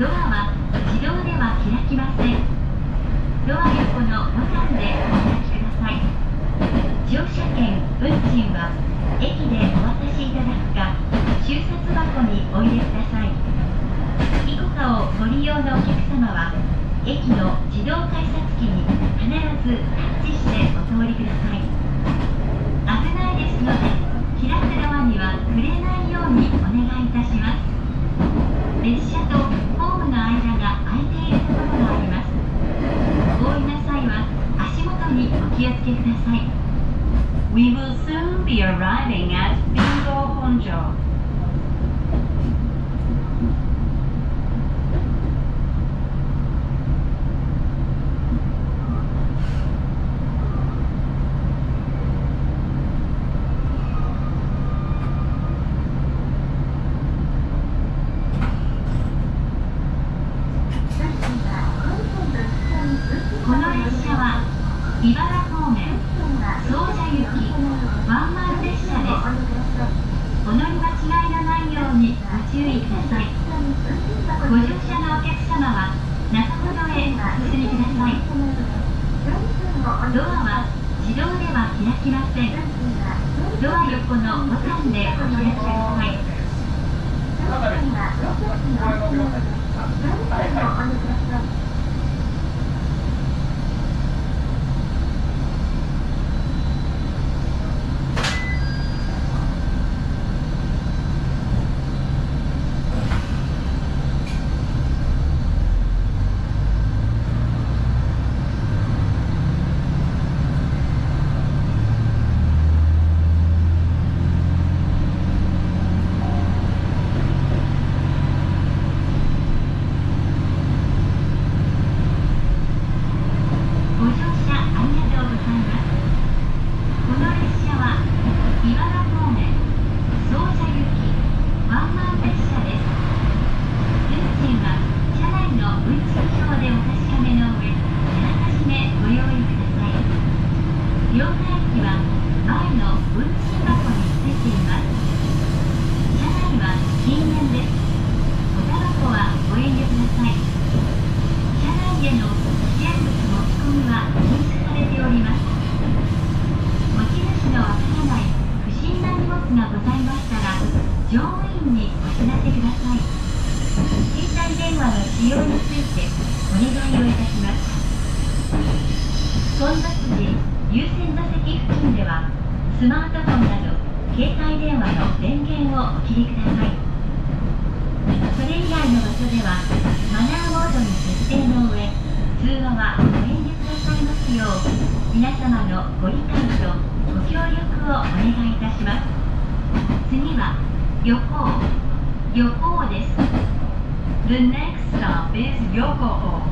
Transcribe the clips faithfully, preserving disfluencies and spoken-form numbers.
ドアは自動では開きません。ドア横のボタンでお開きください。乗車券、運賃は駅でお渡しいただくか、収札箱にお入れください。イコカをご利用のお客様は、駅の自動改札機に必ずタッチしてお通りください。危ないですので、開くドアには触れないようにお願いいたします。列車とホームの間が空いているところがあります。お降りの際は足元にお気をつけください。We will soon be arriving at Bingo Honjo. この列車は茨方面総社行きワンマン列車です。お乗り間違いのないようにご注意ください。ご乗車のお客様は中ほどへお進みください。ドアは自動では開きません。ドア横のボタンでお開きください。スマートフォンなど携帯電話の電源をお切りください。それ以外の場所ではマナーモードに設定の上、通話はご遠慮くださいますよう皆様のご理解とご協力をお願いいたします。次は横尾横尾です。 The next stop is Yoko'o.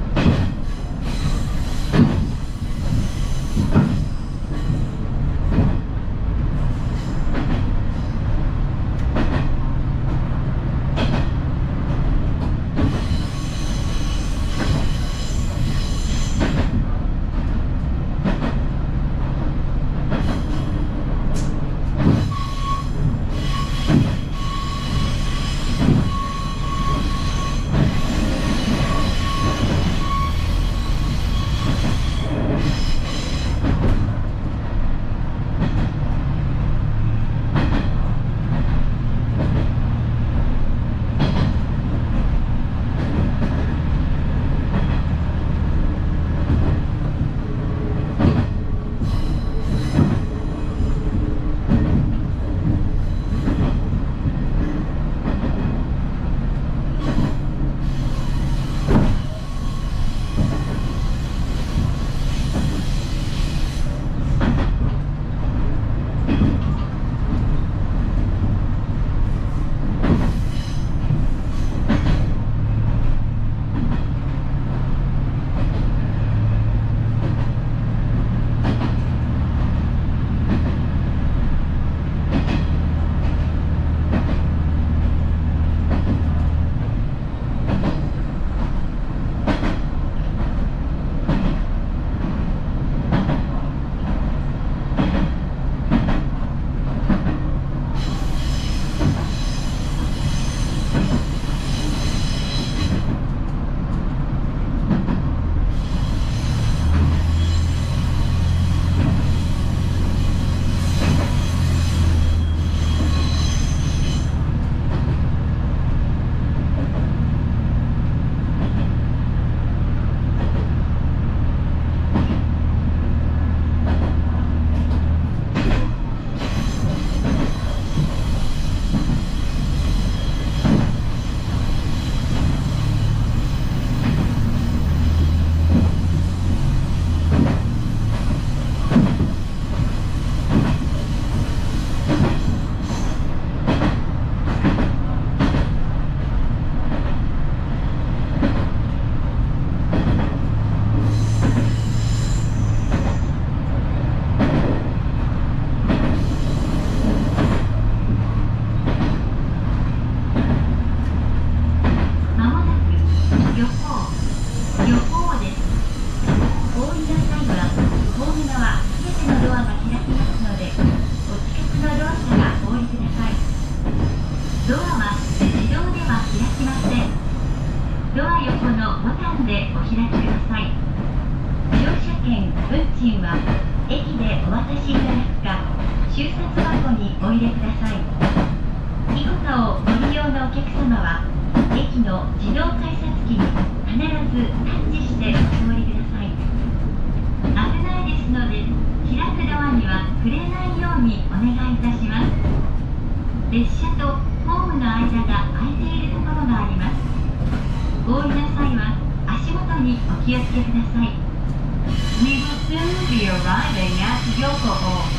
「 横のボタンでお開きください。乗車券、運賃は駅でお渡しいただくか、収札箱にお入れください。イコカをご利用のお客様は、駅の自動改札機に必ずタッチしてお通りください。危ないですので、開くドアには触れないようにお願いいたします。列車とホームの間が空いているところがあります。お降りの際は足元にお気をつけください。We will soon be arriving at Yokohama.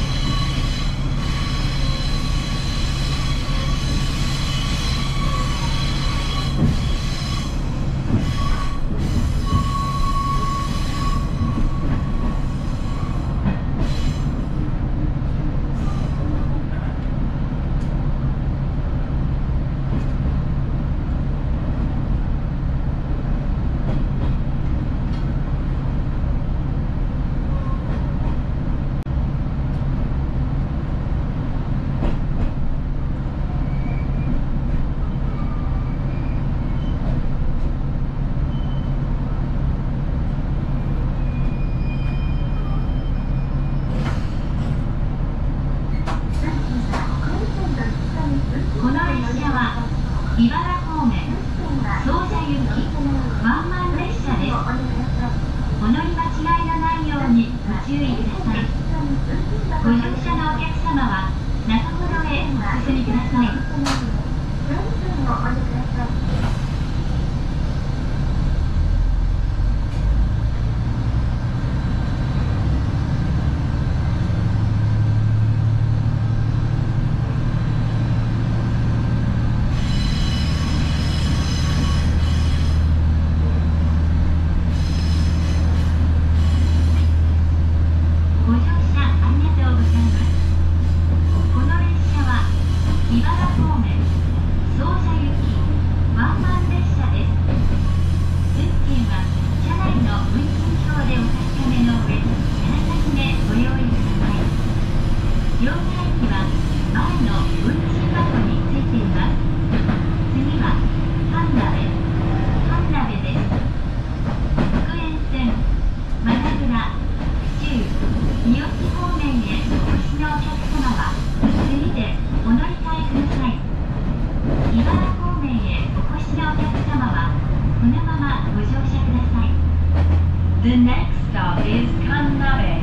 茨城方面、総社行きワンマン列車です。お乗り間違いのないようにご注意ください。ご乗車のお客様は中ほどへお進みください。The next stop is Kannabe.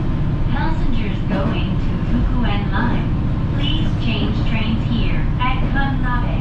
Passengers going to Fukuen Line, please change trains here at Kannabe.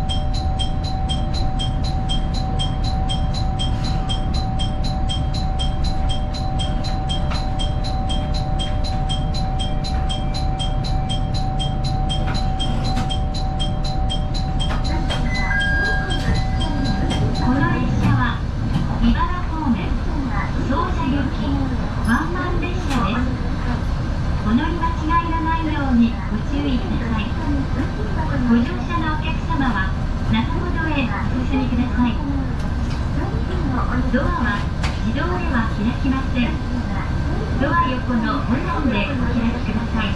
「 せん。ドア横のボタンでお開きください。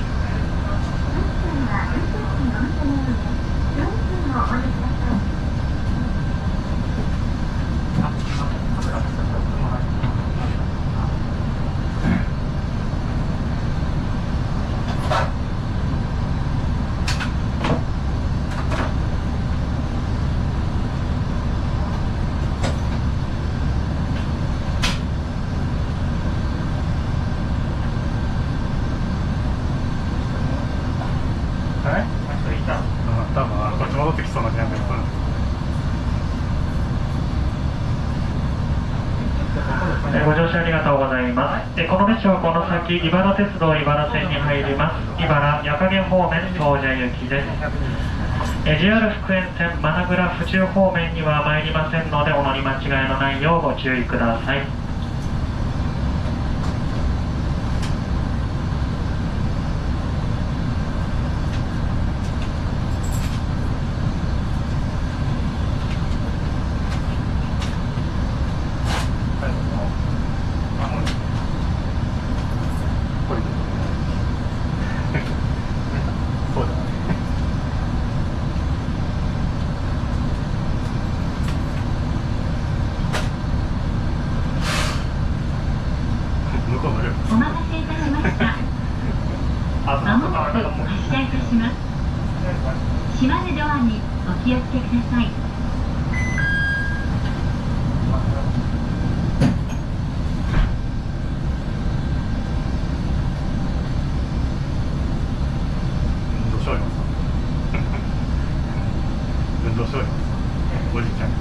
ご乗車ありがとうございます。この列車はこの先、茨鉄道茨線に入ります。茨矢掛方面総社行きです。ジェイアール 福塩線真名倉府中方面には参りませんので、お乗り間違いのないようご注意ください。 お待たせいたしました。まもなく発車いたします。閉まるドアにお気をつけください。 運動しようよ。運動しようよ。おじいちゃん。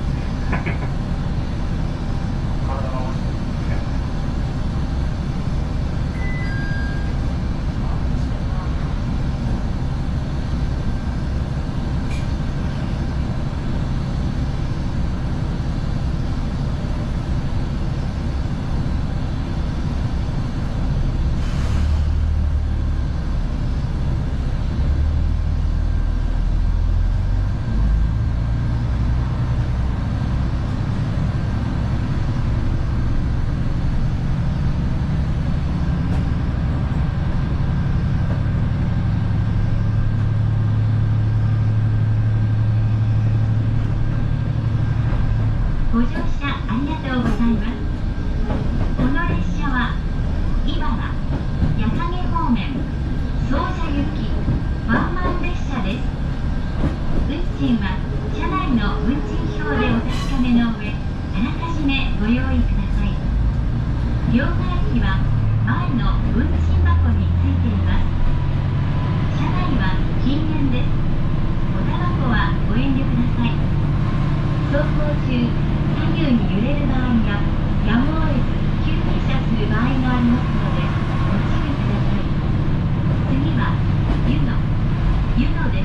ご乗車ありがとうございます。この列車は茨矢掛方面総社行きワンマン列車です。運賃は車内の運賃表でお確かめの上、あらかじめご用意ください。両替機は前の運賃箱についています。車内は禁煙です。おタバコはご遠慮ください。走行中左右に揺れる場合ややむを得ず急停車する場合がありますのでご注意ください。次は湯野湯野です。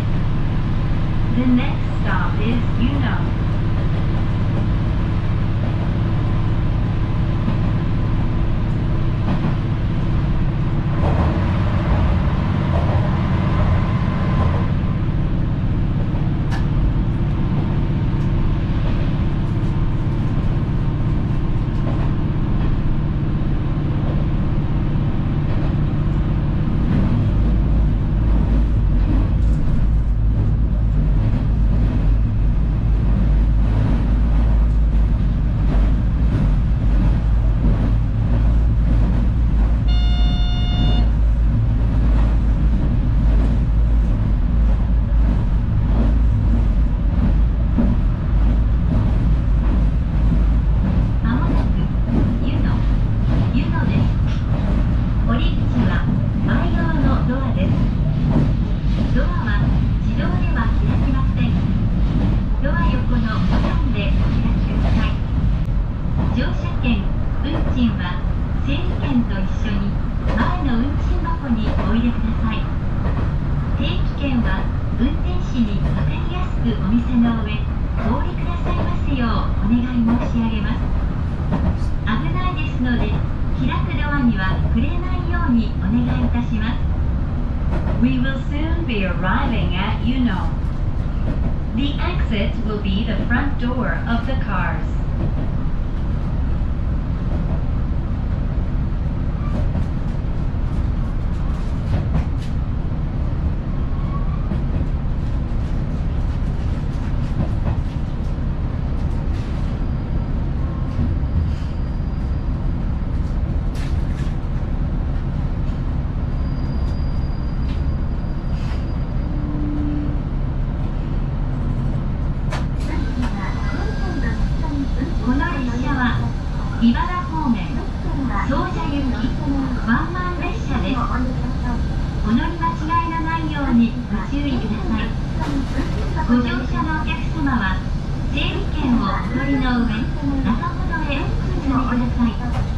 The next stop is 湯野。We will soon be arriving at Yuno. The exit will be the front door of the cars. ご注意ください。ご乗車のお客様は整理券をお取りの上、中ほどへお進みください。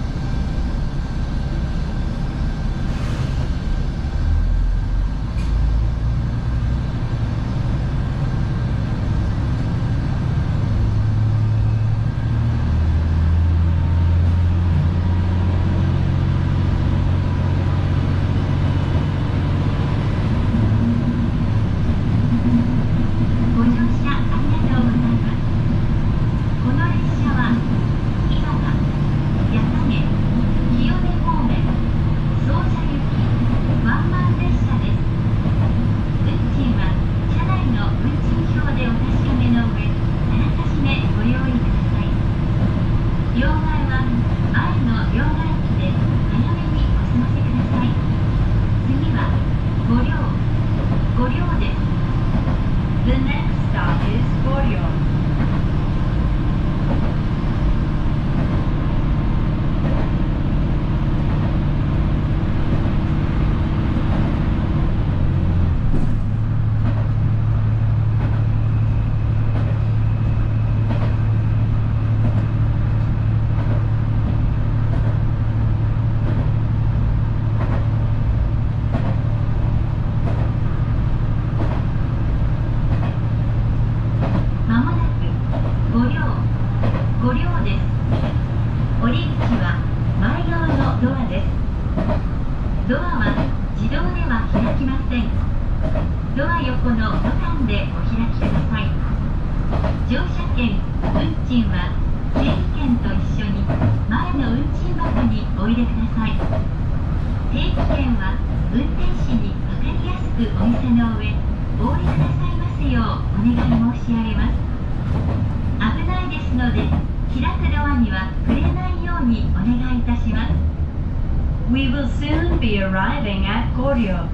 We will soon be arriving at Goryeo.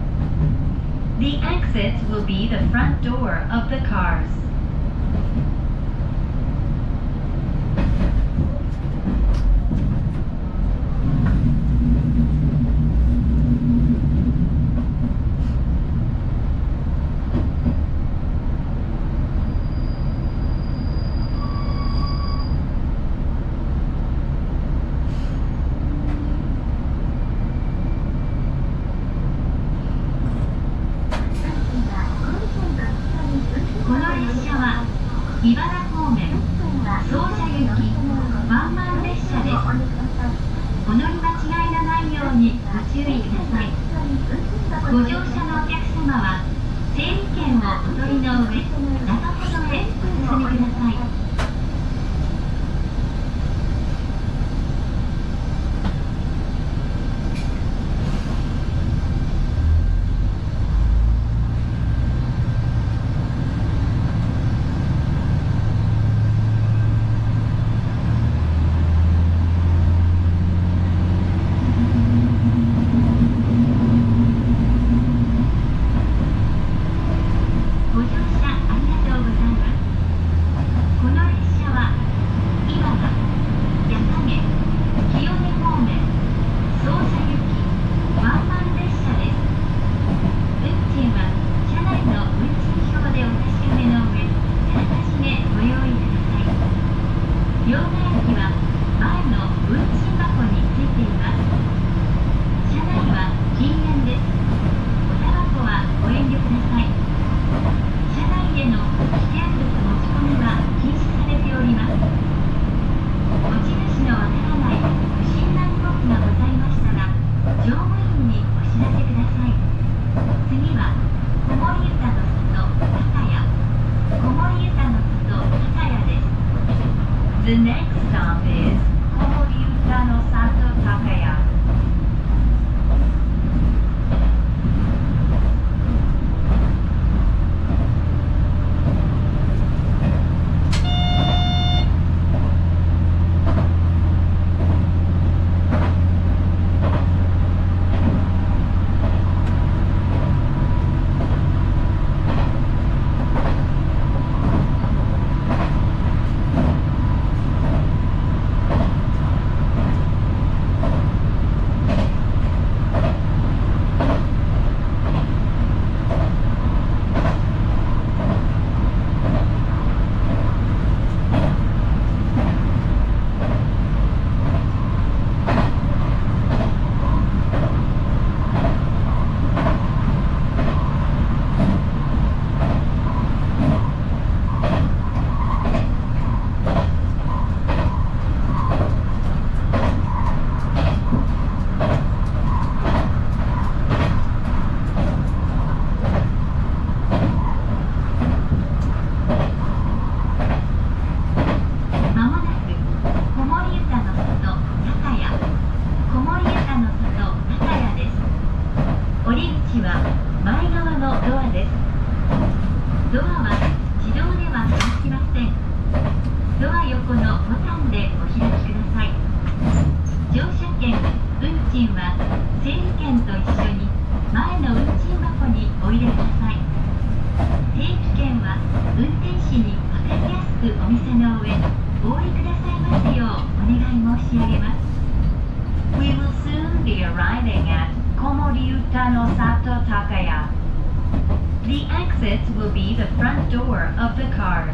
The exits will be the front door of the cars. 茨城方面、総社行きワンマン列車です。お乗り間違いのないようにご注意ください。ご乗車のお客様は整理券をお取りの上、中ほどへお進みください。この賃は整理券と一緒に前の運賃箱にお入れください。定期券は運転士に分かりやすくお見せの上お降りくださいますようお願い申し上げます。 We will soon be arriving at Komori-Uta no Sato Takaya. The exits will be the front door of the cars.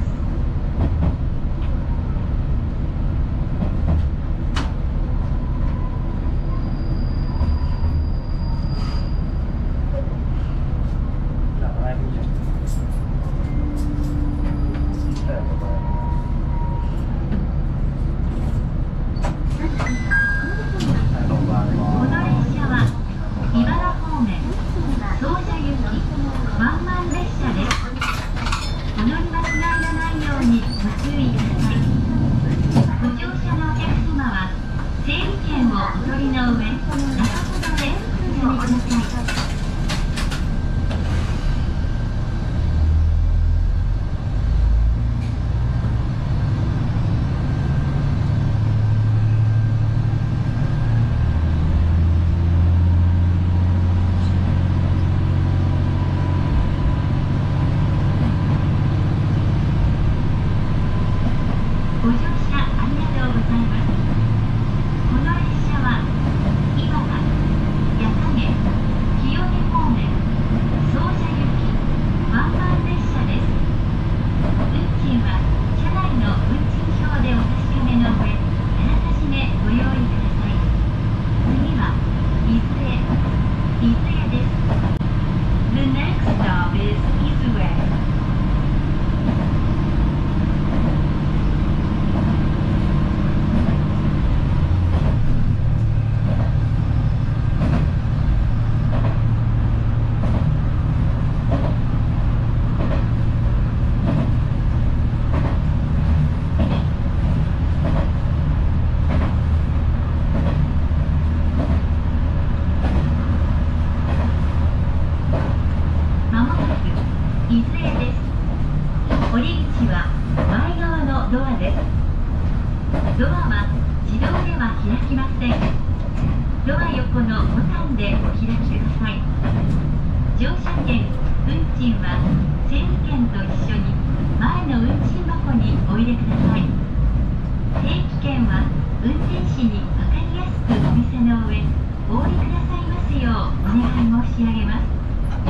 運転士に分かりやすくお見せの上お降りくださいますようお願い申し上げます。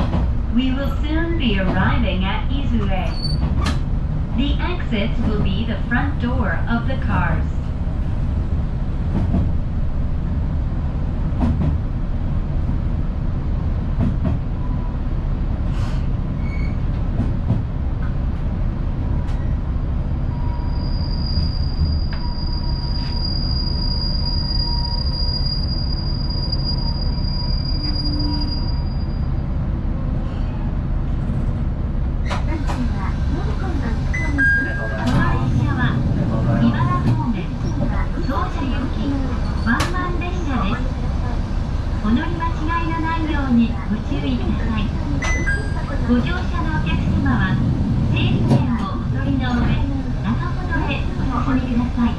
We will soon be arriving at Izue. The exits will be the front door of the cars. ご乗車のお客様は整理券をお取りの上中ほどへお進みください。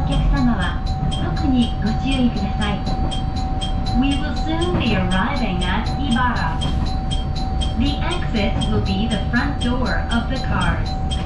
お客様は特にご注意ください。 We will soon be arriving at Ibarra. The exits will be the front door of the cars.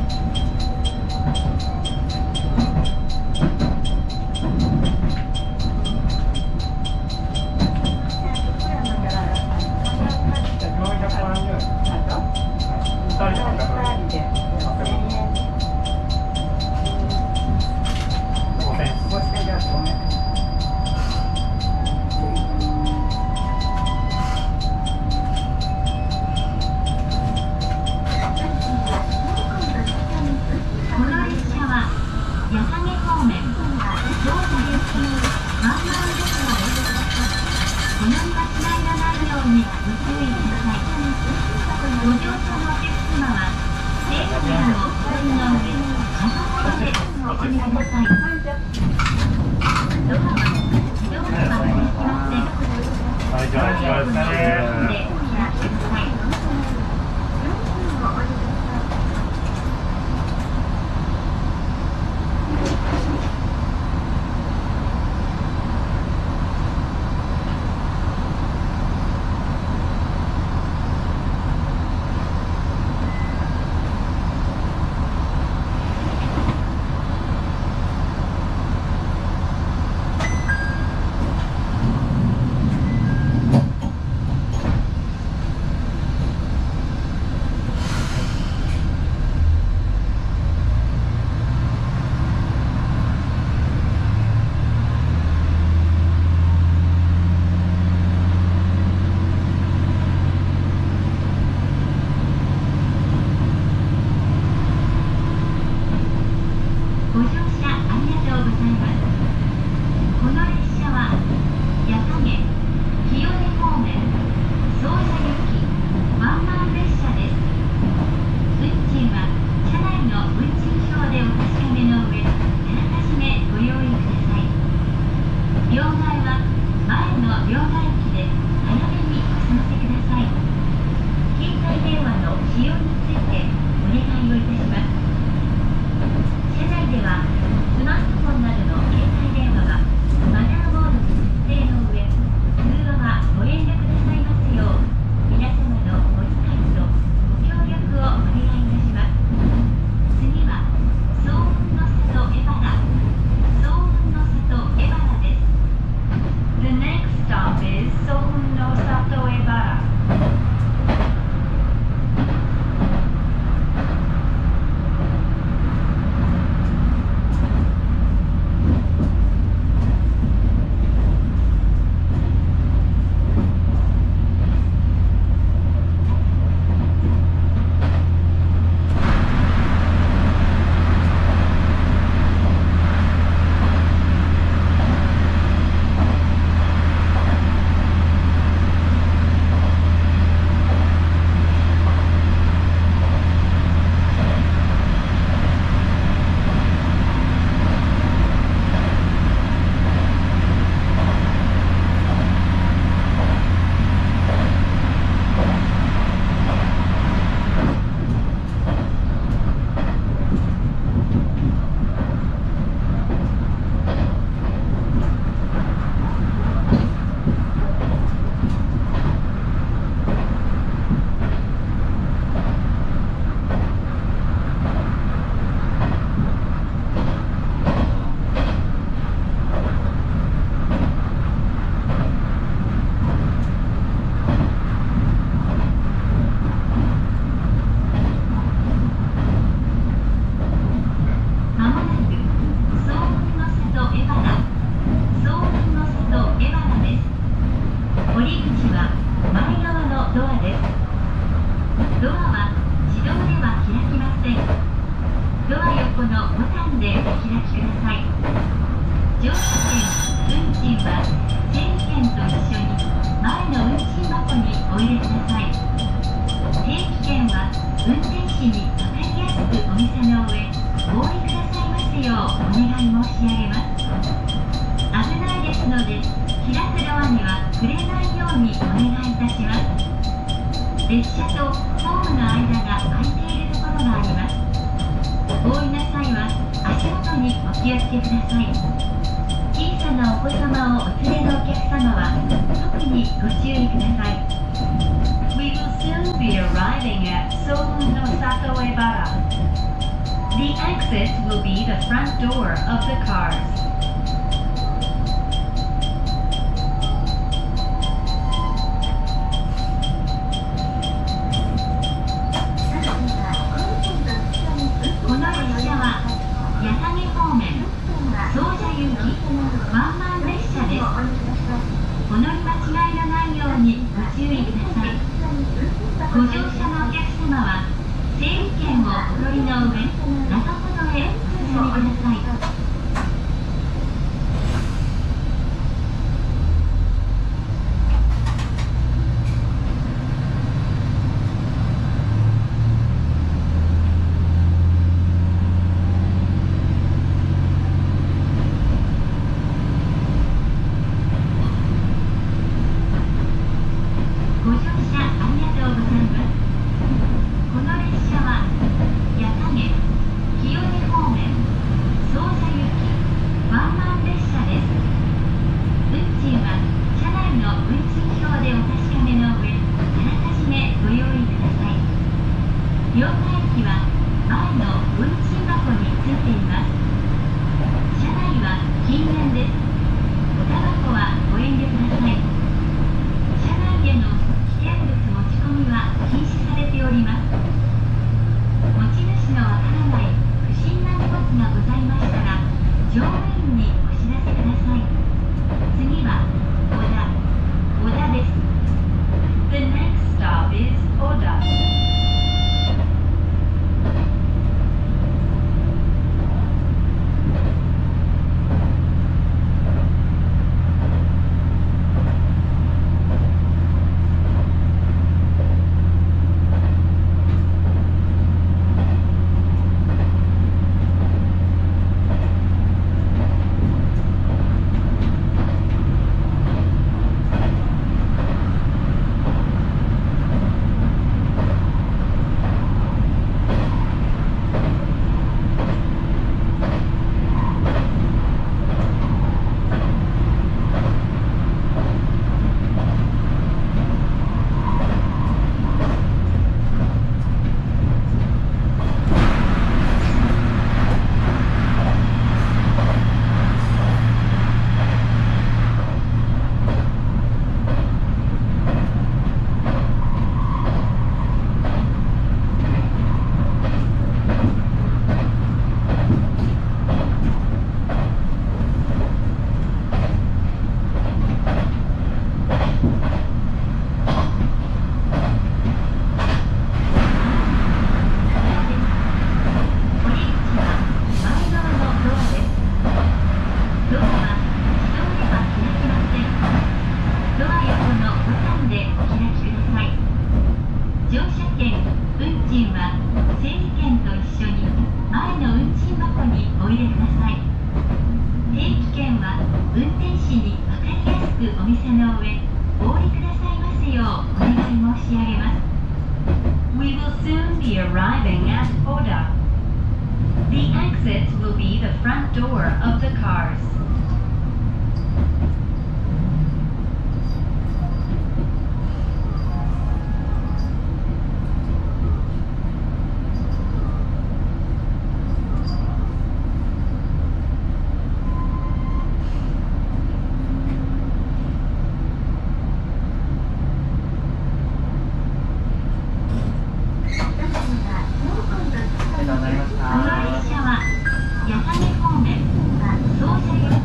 列車とホームの間が空いているところがあります。お降りの際は足元にお気を気をつけください。小さなお子様をお連れのお客様は特にご注意ください。 We will soon be arriving at Soun no Sato Ebara. The exit will be the front door of the cars. この列車は八影方面総社行きワンマン列車です。お乗り間違いのないようにご注意ください。ご乗車のお客様は整理券をお取りの上、中ほどへお進みください。ご乗車ありがとうございます。この列車は八影、清根方面総社行きワンマン列車です。運賃は車内の運賃表でお確かめの上、あらかじめご用意ください。両替機は前の運賃箱についています。車内は禁煙です。おタバコはご遠慮ください。車内への危険物持ち込みは禁止されております。持ち主のわからない不審な荷物がございましたら乗務員にお知らせください。次は小田小田です。 The next stop is Oda. お店の上お降りくださいますようお願い申し上げます。 We will soon be arriving at Oda. The exit will be the front door of the cars. この列車は八影方面総社行き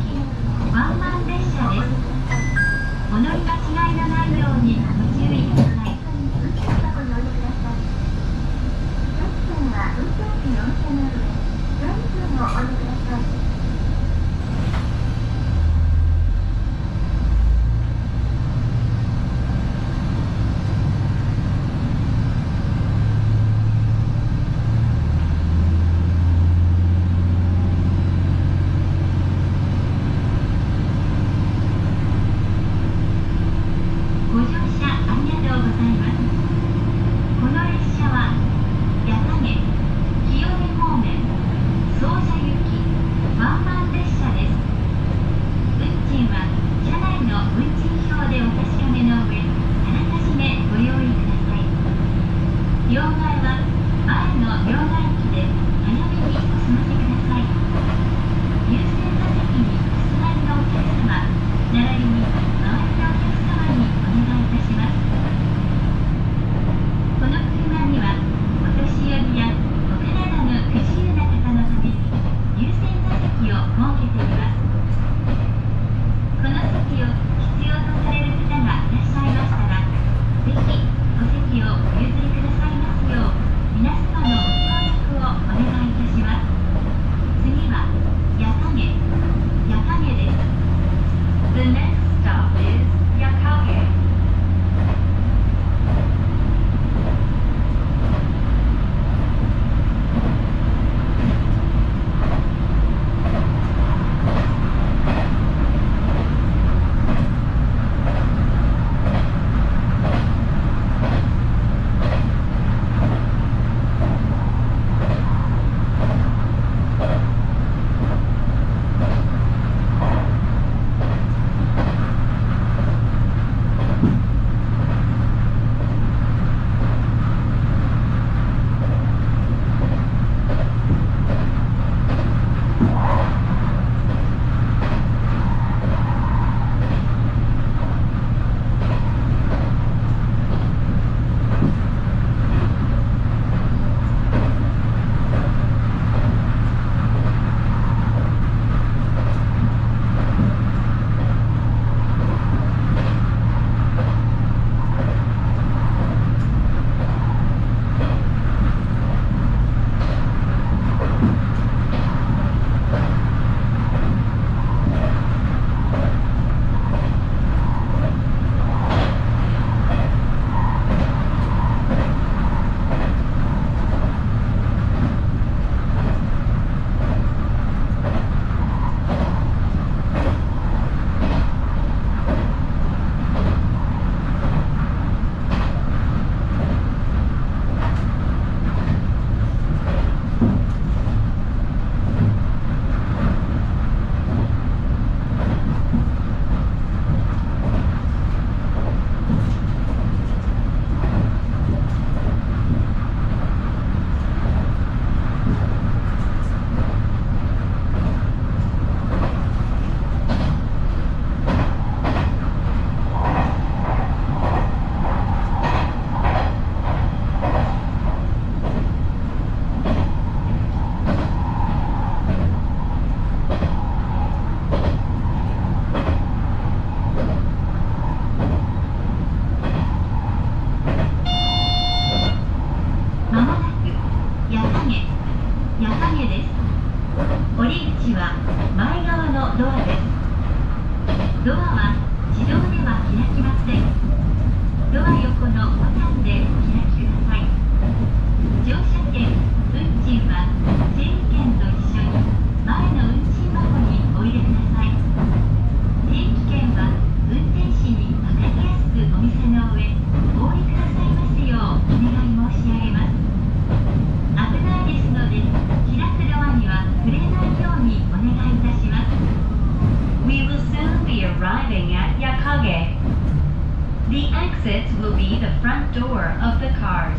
降り口は前側のドアです。ドアは自動では開きません。ドア横のボタンでお開きください。乗車券、運賃は整理券と一緒に前の運賃箱にお入れください。定期券は運転士に分かりやすくお見せの上、お降りくださいますようお願い申し上げます。危ないですので、開くドアには触れないようにお願いいたします。We will soon be arriving at Yakage. The exits will be the front door of the cars.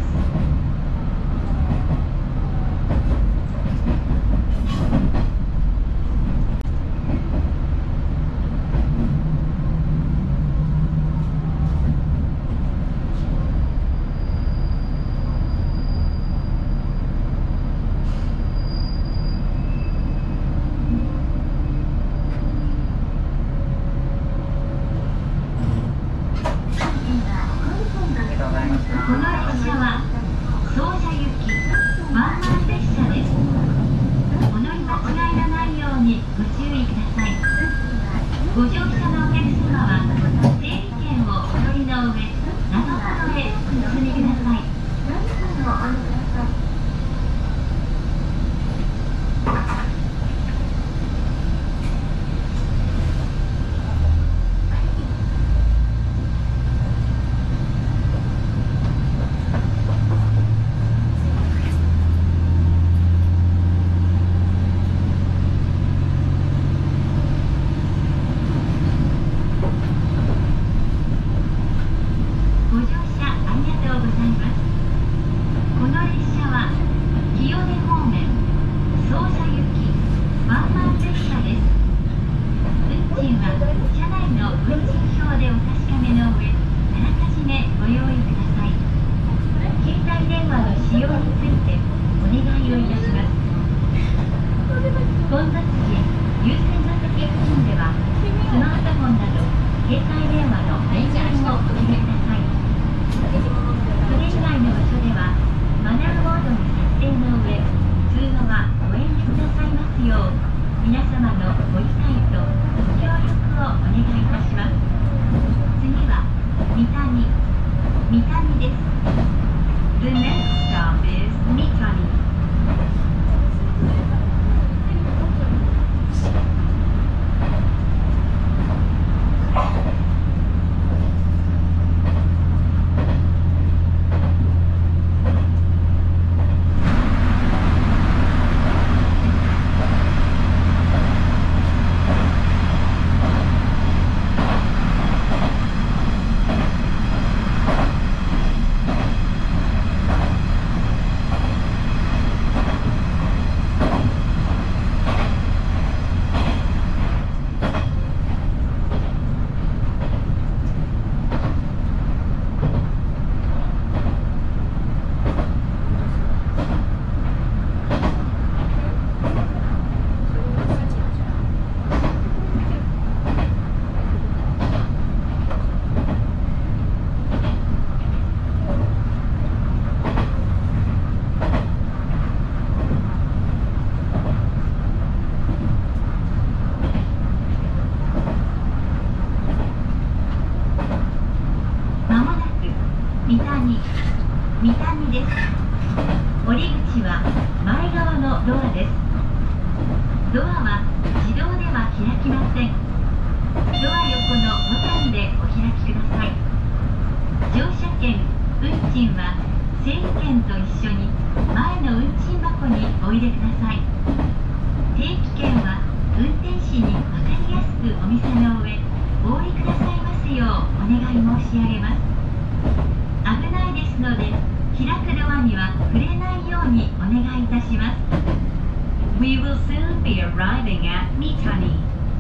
この列車は総社行きワンマン列車です。お乗り間違いがないようにご注意ください。ご乗車のお客様は整理券をお取りの上、窓窓へお進みください。We will soon be arriving at Mitani.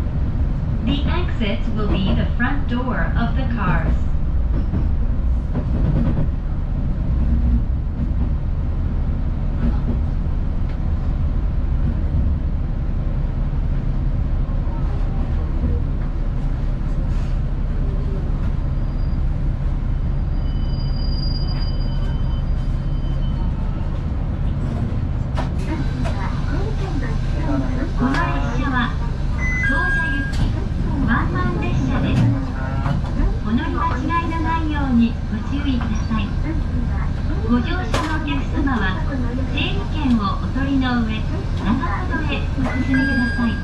The exits will be the front door of the cars. まお進みください。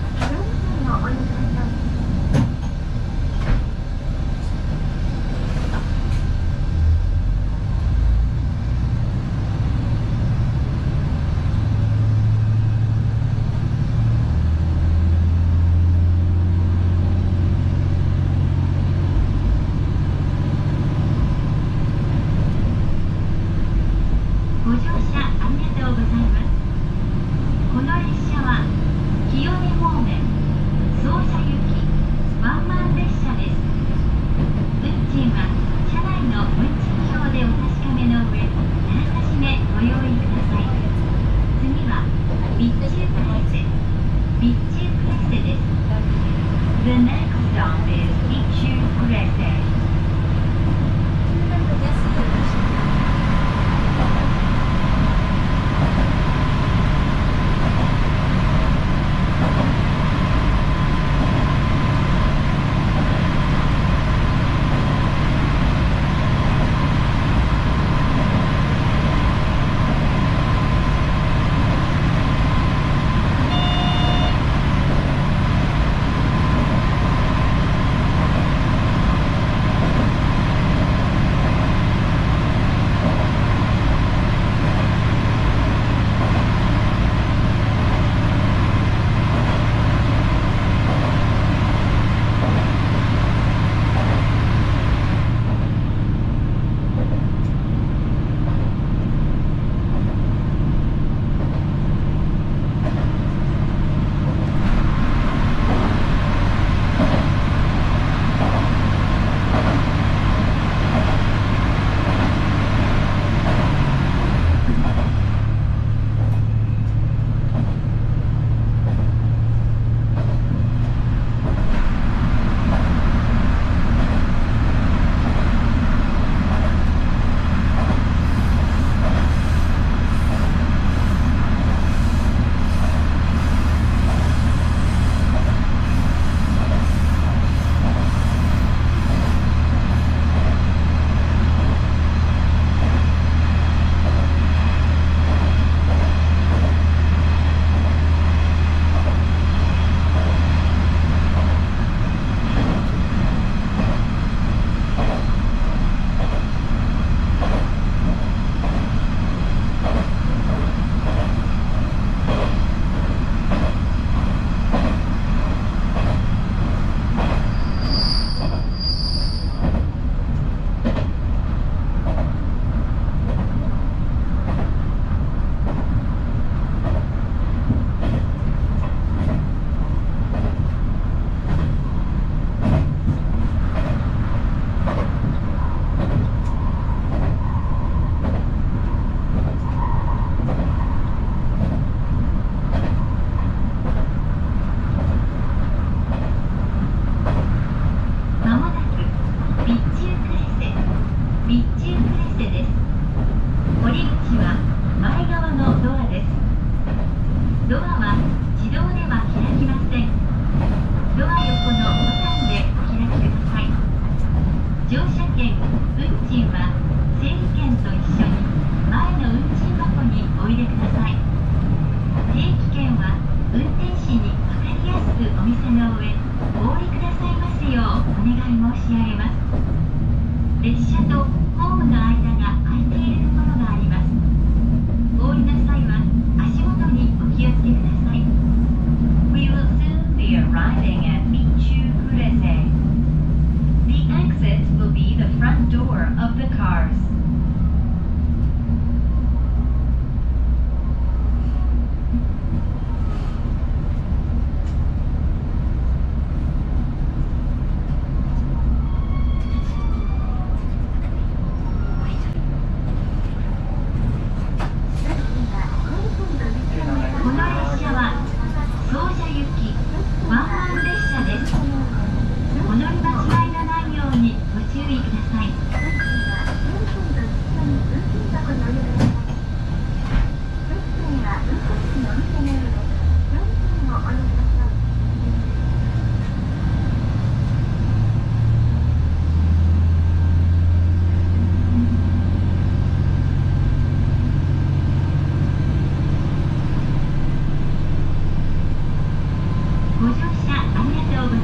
ご乗車ありがとうございます。この列車は清見方面総社行きワンマン列車です。運賃は車内の運賃表でお確かめの上、あらかじめご用意ください。次は備中プレセ備中プレセです。 The next stop is 備中プレセ。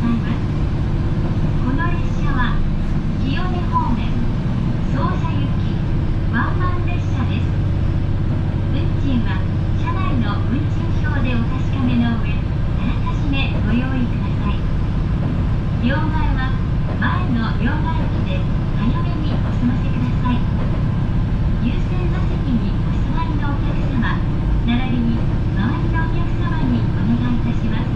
ざいます。この列車は清根方面総社行きワンマン列車です。運賃は車内の運賃表でお確かめの上、あらかじめご用意ください。両替は前の両替機で早めにお済ませください。優先座席にお座りのお客様、並びに周りのお客様にお願いいたします。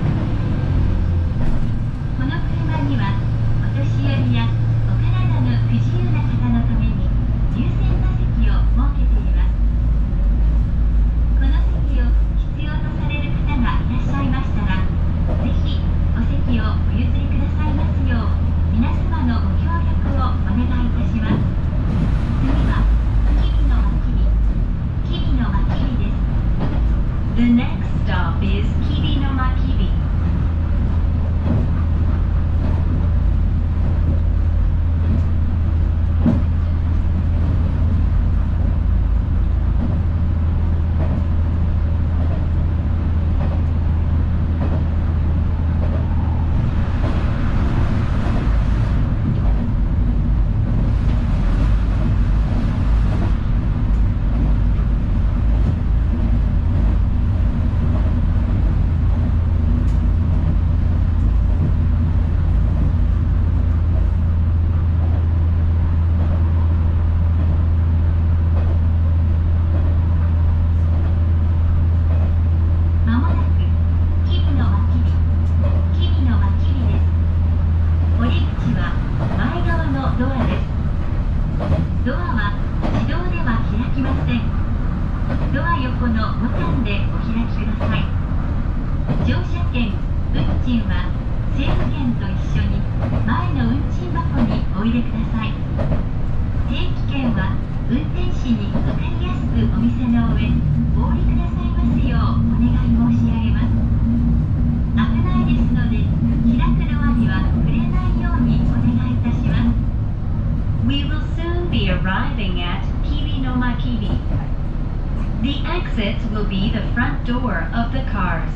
この車にはお年寄りやお体の不自由な方のために優先座席を設けています。この席を必要とされる方がいらっしゃいましたら、ぜひお席をお譲りくださいますよう皆様のご協力をお願いいたします。次は吉備の真備吉備の真備です。 The next stop is 吉備の真備。The exits will be the front door of the cars.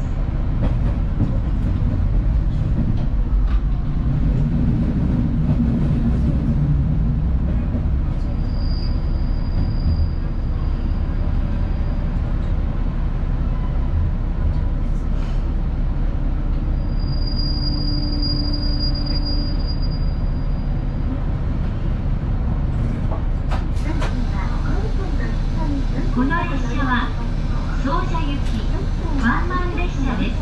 この列車は総社行きワンマン列車です。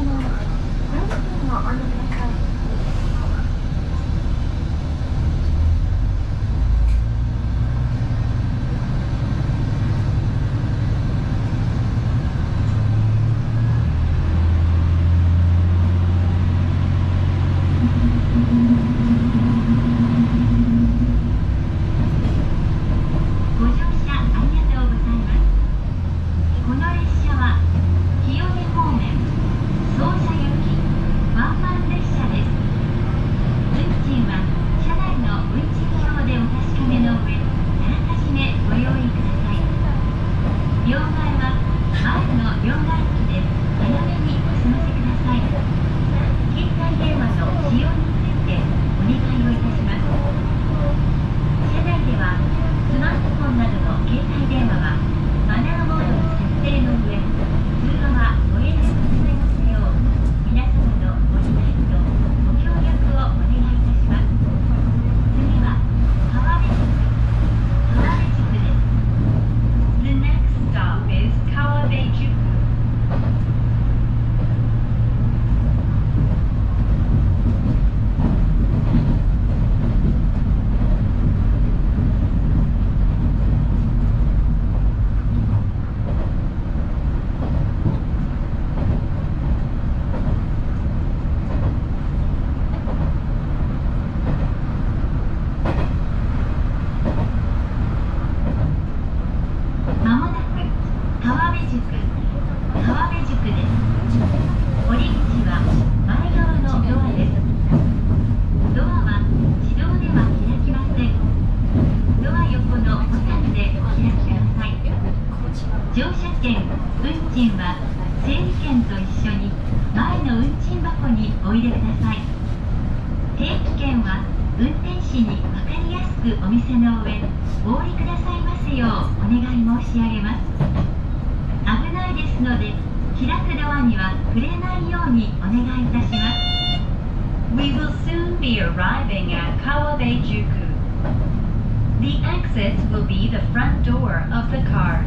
整理券と一緒に前の運賃箱にお入れください。 定期券は運転士に分かりやすくお見せの上お降りくださいますようお願い申し上げます。危ないですので開くドアには触れないようにお願いいたします。 We will soon be arriving at Kawabe-juku. The exits will be the front door of the cars.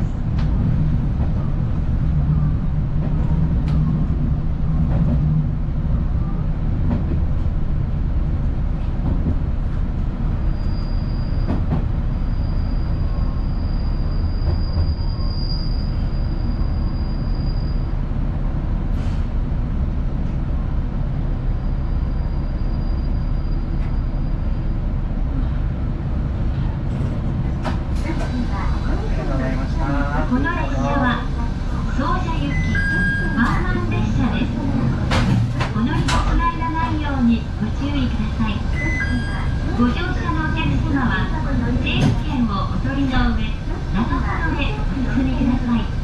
この列車は総社行きワンマン列車です。お乗り間違いがないようにご注意ください。ご乗車のお客様は整理券をお取りの上中ほどでお進みください。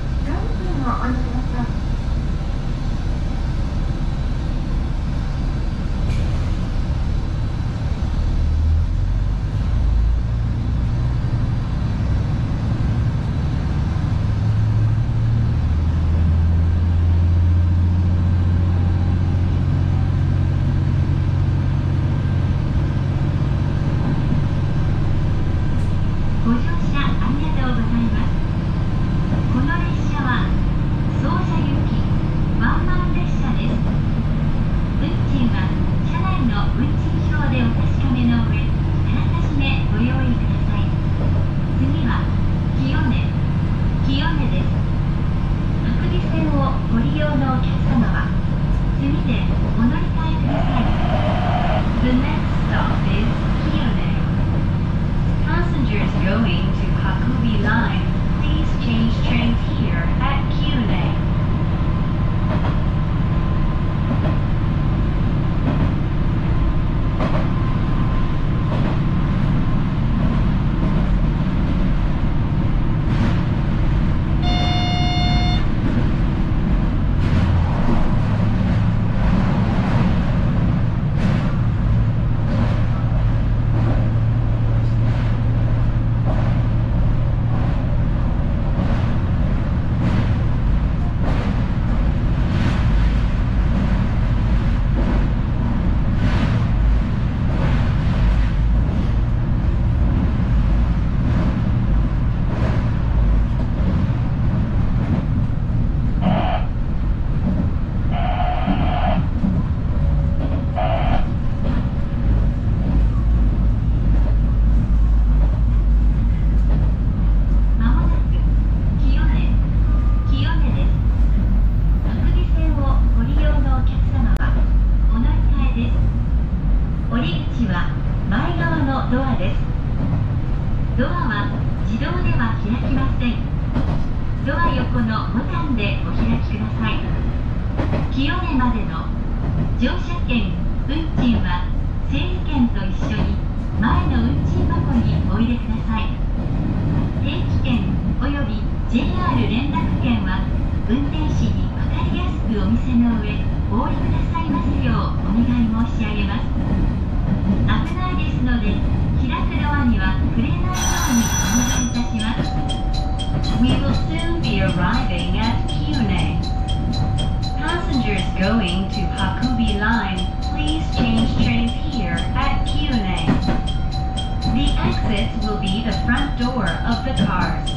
ご乗車ありがとうございます。この列車は総社行きワンマン列車です。運賃は車内の運賃表でお確かめの上あらかじめご用意ください。次は清根清根です。白尾線をご利用のお客様は次でお乗り換えください。 The next stop is Kiyone. Passengers going to Hakubi Line, please change trains here at Kiyone. ドアは自動では開きません。ドア横のボタンでお開きください。清根までの乗車券、運賃は整理券と一緒に前の運賃箱にお入れください。定期券および ジェイアール 連絡券は運転士に分かりやすくお見せの上お降りくださいますようお願い申し上げます。危ないですので開くドアには触れないようにお願いいたします。 We will soon be arriving at Kiyone. Passengers going to Hakubi Line, please change trains here at Kiyone. The exits will be the front door of the cars.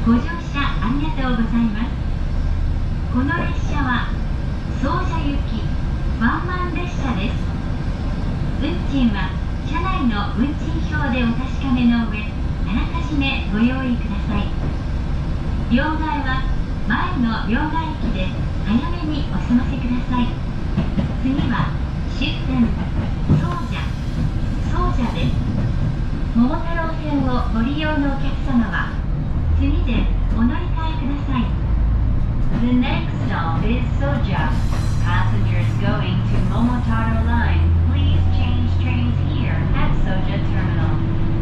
ご乗車ありがとうございます。この列車は総社行きワンマン列車です。運賃は車内の運賃表でお確かめの上、あらかじめご用意ください。両替は前の両替機で早めにお済ませください。次は終点総社総社です。桃太郎線をご利用のお客様は次でお乗り換えください。 The next stop is Soja. Passengers going to Momotaro Line, please change trains here at Soja Terminal.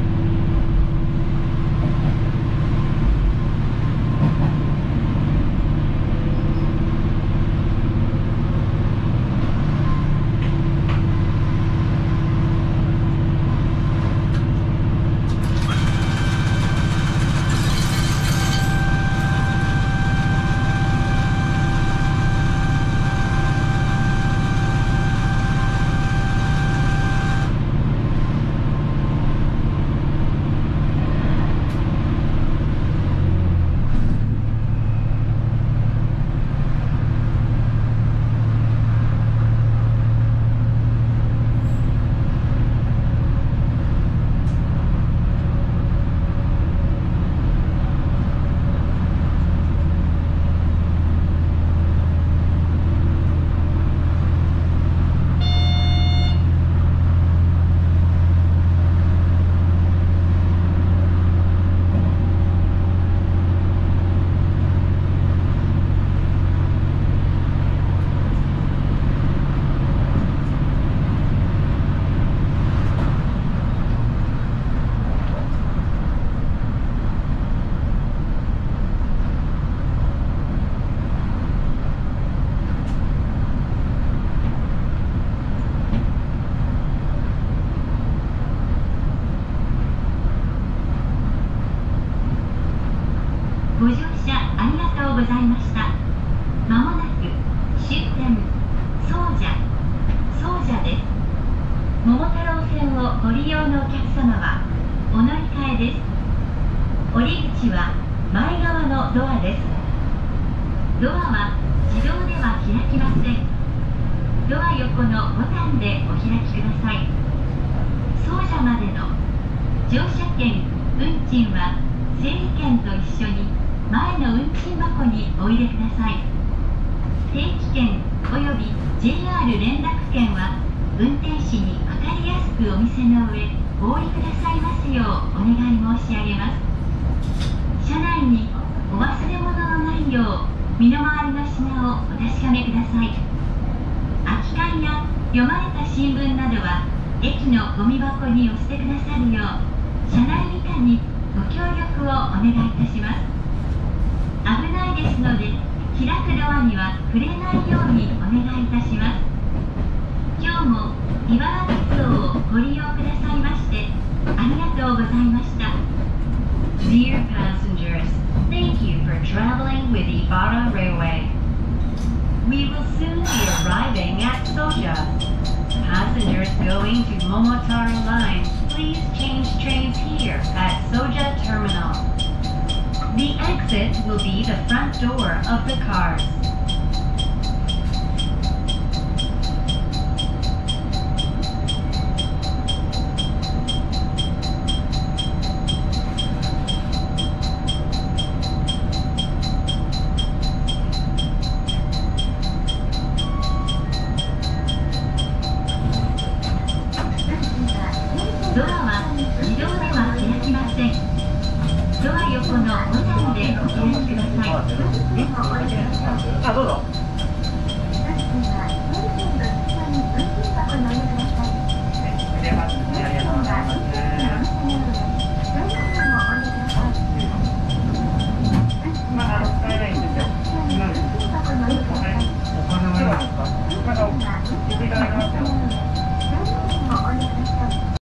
ご乗車ありがとうございました。まもなく終点総社総社です。桃太郎線をご利用のお客様はお乗り換えです。降り口は前側のドアです。ドアは自動では開きません。ドア横のボタンでお開きください。総社までの乗車券、運賃は整理券と一緒に前の運賃箱にお入れください。定期券および ジェイアール 連絡券は運転士に分かりやすくお見せの上お降りくださいますようお願い申し上げます。車内にお忘れ物のないよう身の回りの品をお確かめください。空き缶や読まれた新聞などは駅のゴミ箱にお捨てくださるよう車内理科にご協力をお願いいたします。危ないですので開くドアには触れないようにお願いいたします。今日も茨鉄道をご利用くださいましてありがとうございました。 Dear passengers, thank you for traveling with Ibara Railway. We will soon be arriving at Soja. Passengers going to Momotaro Line, please change trains here at Soja Terminal. The exit will be the front door of the cars. ドアは自動では開きません。ドア横のボタンでお開きください。 あ、どうぞ。